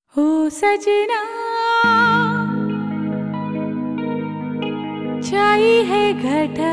हो सजना छाई है घटा,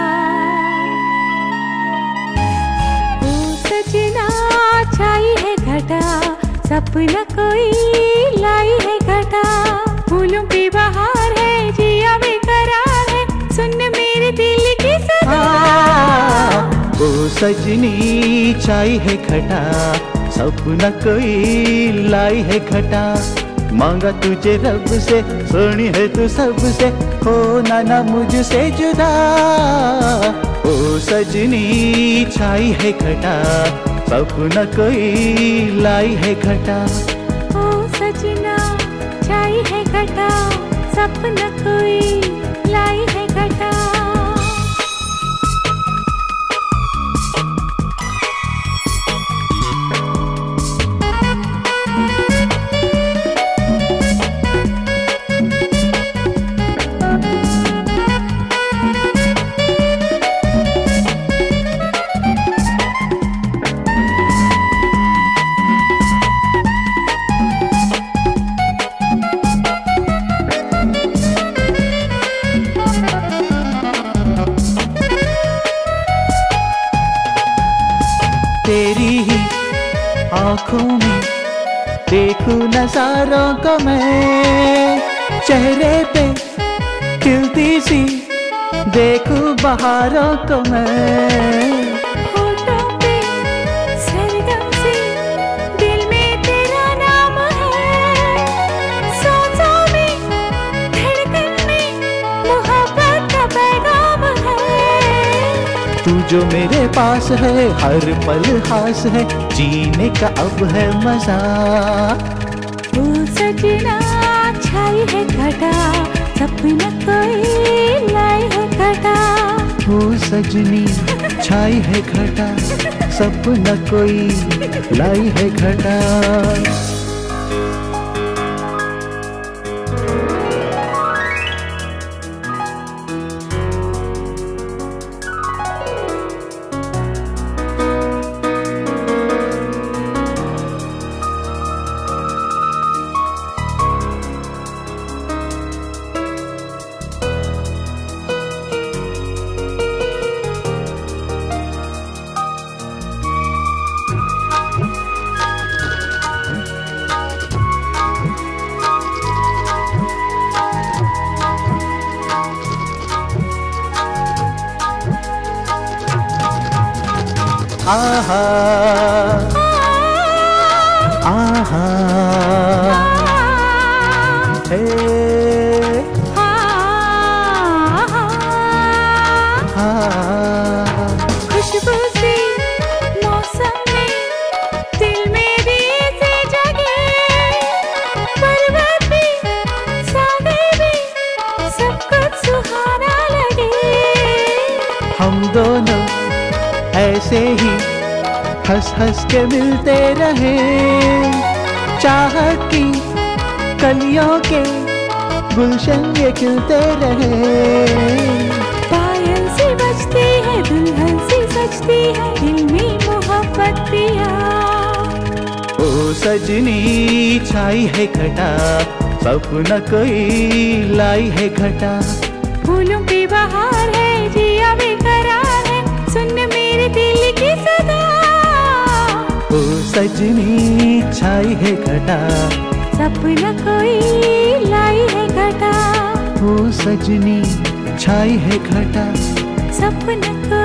हो सजना छाई है घटा, सपना कोई लाई है घटा। फूलों की बहार है, जिया बेकरार है, सुन मेरे दिल की सदा। ओ सजनी छाई है घटा, सपना कोई लाई है घटा। मांगा तुझे रब से, सुनी है तू सबसे, होना ना मुझसे जुदा। ओ सजनी छाई है घटा, सपना कोई लाई है घटा। ओ सजना छाई है घटा, सपना कोई लाई है घटा। तेरी ही आँखों में देखूं नजारों को मैं, चेहरे पे खिलती सी देखूं बहारों को मैं। होठों पे सरगम सी, दिल में तेरा नाम है, सांसों में धड़कन में मोहब्बत का पैगाम है। तू जो मेरे पास है, हर पल खास है, जीने का अब है मजा। ओ सजना छाई है घटा, सपना कोई लाई है घटा। ओ सजनी छाई है घटा, सपना कोई लाई है घटा। आहा आहा हे खुशबू सी मौसम में दिल मेरी से जगे, पर्वत भी सागर भी सब कुछ सुहाना लगे। हम दोनों ऐसे ही हंस हंस के मिलते रहे, चाहत की कलियों के गुलशन ये खिलते रहे। पायल सी बजती है, दुल्हन सी सजती है, दिल में मोहब्बत पिया। ओ सजनी छाई है घटा, सपना कोई लाई है घटा। फूलों की बहार है, जिया बेकरार है, सुन मेरे दिल की सदा। ओ सजनी छाई है घटा, सपना कोई लाई है घटा। ओ सजनी छाई है घटा, सपना कोई